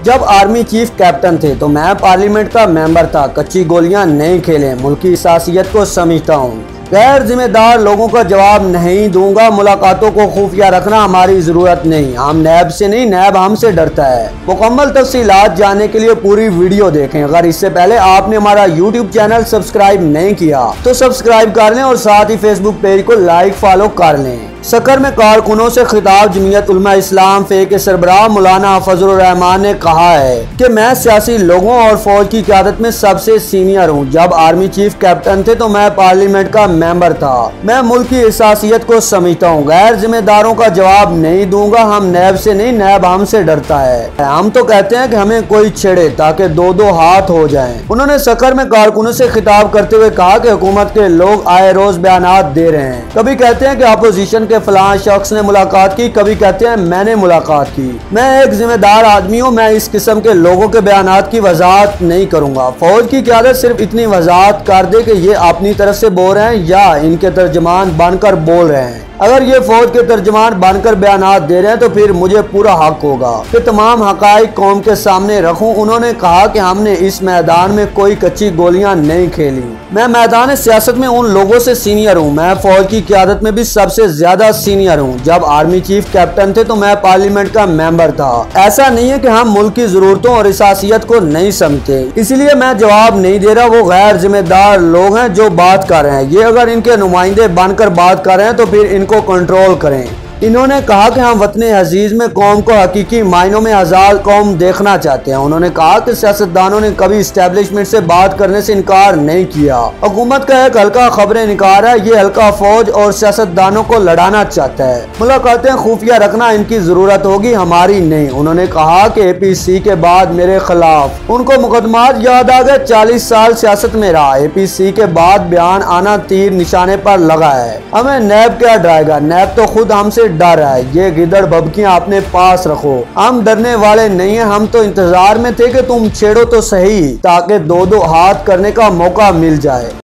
जब army chief captain थे तो मैं पार्लियामेंट का मेंबर था। कच्ची गोलियां नहीं खेले, मुल्क की हसासियत को समझता हूँ। गैर जिम्मेदार लोगों का जवाब नहीं दूंगा। मुलाकातों को खुफिया रखना हमारी जरूरत नहीं। हम नैब से नहीं, नैब हमसे डरता है। मुकम्मल तफसीलात जानने के लिए पूरी वीडियो देखें। अगर इससे पहले आपने हमारा यूट्यूब चैनल सब्सक्राइब नहीं किया तो सब्सक्राइब कर लें और साथ ही फेसबुक पेज को लाइक फॉलो कर लें। सकर में कारकुनों से खिताब जमीयत उलमा इस्लाम फे के सरबराह मौलाना फजलुर रहमान ने कहा है कि मैं सियासी लोगों और फौज की क़यादत में सबसे सीनियर हूँ। जब आर्मी चीफ कैप्टन थे तो मैं पार्लियामेंट का मेंबर था। मैं मुल्क की हसासियत को समझता हूँ। गैर जिम्मेदारों का जवाब नहीं दूंगा। हम नैब से नहीं, नैब हमसे डरता है। हम तो कहते हैं कि हमें कोई छेड़े ताकि दो दो हाथ हो जाएं। उन्होंने सकर में कारकुनों से खिताब करते हुए कहा कि हुकूमत के लोग आए रोज बयानात दे रहे हैं। कभी कहते हैं कि अपोजिशन फलां शख्स ने मुलाकात की, कभी कहते हैं मैंने मुलाकात की। मैं एक जिम्मेदार आदमी हूँ। मैं इस किस्म के लोगों के बयानात की वजाहत नहीं करूंगा। फौज की क़यादत सिर्फ इतनी वजाहत कर दे कि ये अपनी तरफ से बोल रहे हैं या इनके तर्जमान बनकर बोल रहे हैं। अगर ये फौज के तर्जमान बनकर बयानात दे रहे हैं तो फिर मुझे पूरा हक होगा कि तमाम हकाइक कौम के सामने रखूं। उन्होंने कहा कि हमने इस मैदान में कोई कच्ची गोलियां नहीं खेली। मैं मैदान सियासत में उन लोगों से सीनियर हूं। मैं फौज की क़यादत में भी सबसे ज्यादा सीनियर हूं। जब आर्मी चीफ कैप्टन थे तो मैं पार्लियामेंट का मेंबर था। ऐसा नहीं है कि हम मुल्क की जरूरतों और हसासियत को नहीं समझते, इसलिए मैं जवाब नहीं दे रहा। वो गैर जिम्मेदार लोग हैं जो बात कर रहे हैं। ये अगर इनके नुमाइंदे बनकर बात कर रहे हैं तो फिर इनको कंट्रोल करें। इन्होंने कहा कि हम वतन अजीज में कौम को हकीकी मायनों में आज़ाद कौम देखना चाहते हैं। उन्होंने कहा कि सियासतदानों ने कभी इस्टेब्लिशमेंट से बात करने से इनकार नहीं किया। हुकूमत का एक हल्का खबरें निकाल है। ये हल्का फौज और सियासतदानों को लड़ाना चाहता है। मुलाकातें खुफिया रखना इनकी जरूरत होगी, हमारी नहीं। उन्होंने कहा कि APC के बाद मेरे खिलाफ उनको मुकदमात याद आ गए। 40 साल सियासत में रहा। APC के बाद बयान आना तीर निशाने पर लगा है। हमें नैब क्या डराएगा? नैब तो खुद हमसे डर रहा है। ये गिदड़ बबकियां अपने पास रखो। हम डरने वाले नहीं हैं। हम तो इंतजार में थे कि तुम छेड़ो तो सही ताकि दो दो हाथ करने का मौका मिल जाए।